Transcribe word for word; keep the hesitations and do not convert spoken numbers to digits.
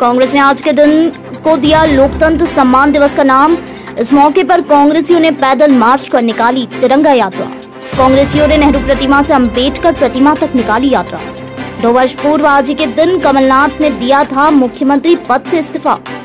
कांग्रेस ने आज के दिन को दिया लोकतंत्र सम्मान दिवस का नाम। इस मौके पर कांग्रेसियों ने पैदल मार्च कर निकाली तिरंगा यात्रा। कांग्रेसियों ने नेहरू प्रतिमा से अंबेडकर प्रतिमा तक निकाली यात्रा। दो वर्ष पूर्व आज के दिन कमलनाथ ने दिया था मुख्यमंत्री पद से इस्तीफा।